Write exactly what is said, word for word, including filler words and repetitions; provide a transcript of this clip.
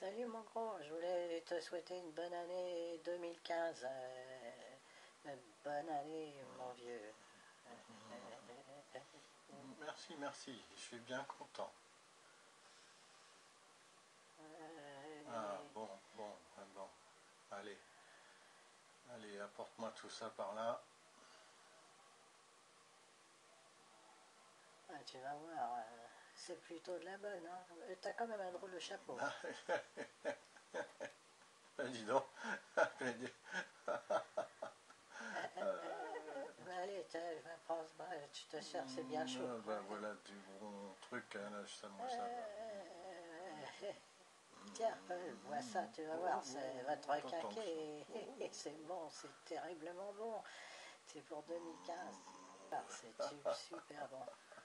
Salut mon gros, je voulais te souhaiter une bonne année deux mille quinze. euh, une bonne année mon vieux. Merci, merci, je suis bien content. Ah, Euh, bon, bon, ah, bon. Allez, allez, apporte-moi tout ça par là. ah, tu vas voir, euh, c'est plutôt de la bonne. Hein. Euh, T'as quand même un drôle de chapeau. Ben, dis donc. Ben, dis- Euh, euh, euh, allez, tiens, va prendre, bah, tu te sers, c'est bien chaud. Ah, ben, voilà du bon truc, hein, là, ça, moi, ça va. Euh, Tiens, Paul, bois ça, tu vas Oh, voir, oh, ça va te oh, t'entends que ça. requinquer. C'est bon, c'est terriblement bon. C'est pour deux mille quinze. Ah, c'est super bon.